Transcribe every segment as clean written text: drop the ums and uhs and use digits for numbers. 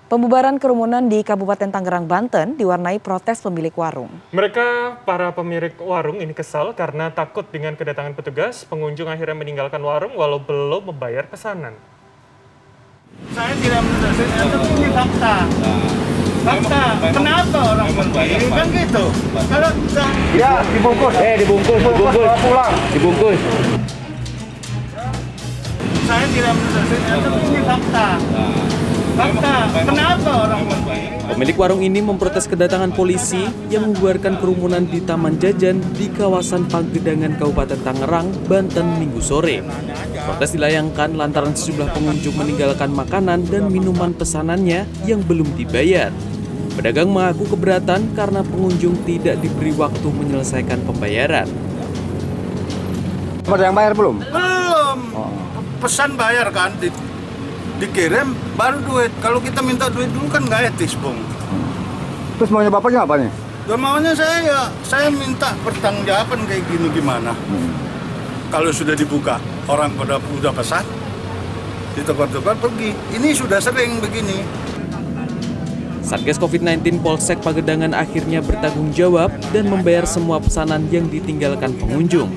Pembubaran kerumunan di Kabupaten Tangerang, Banten diwarnai protes pemilik warung. Para pemilik warung ini kesal karena takut dengan kedatangan petugas, pengunjung akhirnya meninggalkan warung walau belum membayar pesanan. Saya tidak menyelesaikan, tapi ini fakta. Fakta, kenapa orang pergi? Kan gitu. Kalau ya dibungkus. Dibungkus. Pulang. Dibungkus. Saya tidak menyelesaikan, tapi ini fakta. Fakta, kenapa orang pergi? Pemilik warung ini memprotes kedatangan polisi yang membubarkan kerumunan di Taman Jajan di kawasan Pagedangan, Kabupaten Tangerang, Banten, Minggu sore. Protes dilayangkan lantaran sejumlah pengunjung meninggalkan makanan dan minuman pesanannya yang belum dibayar. Pedagang mengaku keberatan karena pengunjung tidak diberi waktu menyelesaikan pembayaran. Ada yang bayar belum? Belum. Pesan bayar kan, dikirim baru duit. Kalau kita minta duit dulu kan nggak etis, Bung. Terus maunya bapaknya apa nih? Dan maunya saya minta pertanggungjawaban kayak gini gimana. Kalau sudah dibuka, orang pada udah pesan, ditukar-tukar pergi. Ini sudah sering begini. Satgas COVID-19 Polsek Pagedangan akhirnya bertanggung jawab dan membayar semua pesanan yang ditinggalkan pengunjung.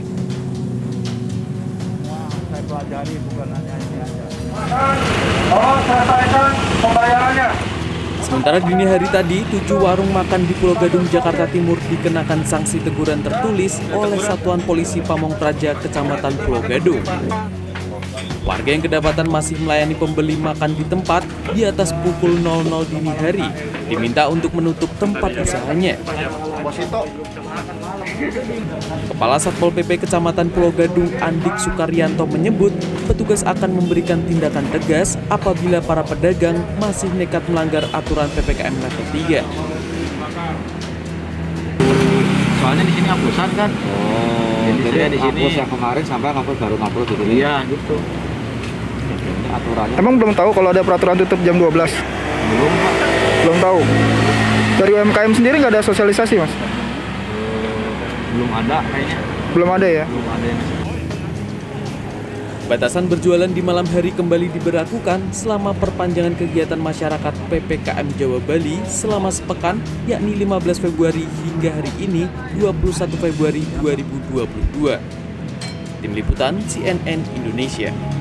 Saya pelajari bukan hanya ini aja. Selesaikan pembayarannya. Sementara dini hari tadi, 7 warung makan di Pulau Gadung, Jakarta Timur dikenakan sanksi teguran tertulis oleh Satuan Polisi Pamong Praja, Kecamatan Pulau Gadung. Warga yang kedapatan masih melayani pembeli makan di tempat di atas pukul 00 dini hari diminta untuk menutup tempat usahanya. Kepala Satpol PP Kecamatan Pulau Gadung, Andik Sukaryanto menyebut petugas akan memberikan tindakan tegas apabila para pedagang masih nekat melanggar aturan PPKM level 3. Soalnya di sini hapusan kan. Jadi di sini hapus yang kemarin sampai ngapus baru ngapus gitu. Iya, gitu. Ini aturannya. Emang belum tahu kalau ada peraturan tutup jam 12? Belum, Pak. Belum tahu. Dari UMKM sendiri nggak ada sosialisasi, Mas? Belum ada kayaknya. Belum ada ya? Belum ada yang Batasan berjualan di malam hari kembali diberlakukan selama perpanjangan kegiatan masyarakat PPKM Jawa Bali selama sepekan, yakni 15 Februari hingga hari ini 21 Februari 2022. Tim Liputan CNN Indonesia.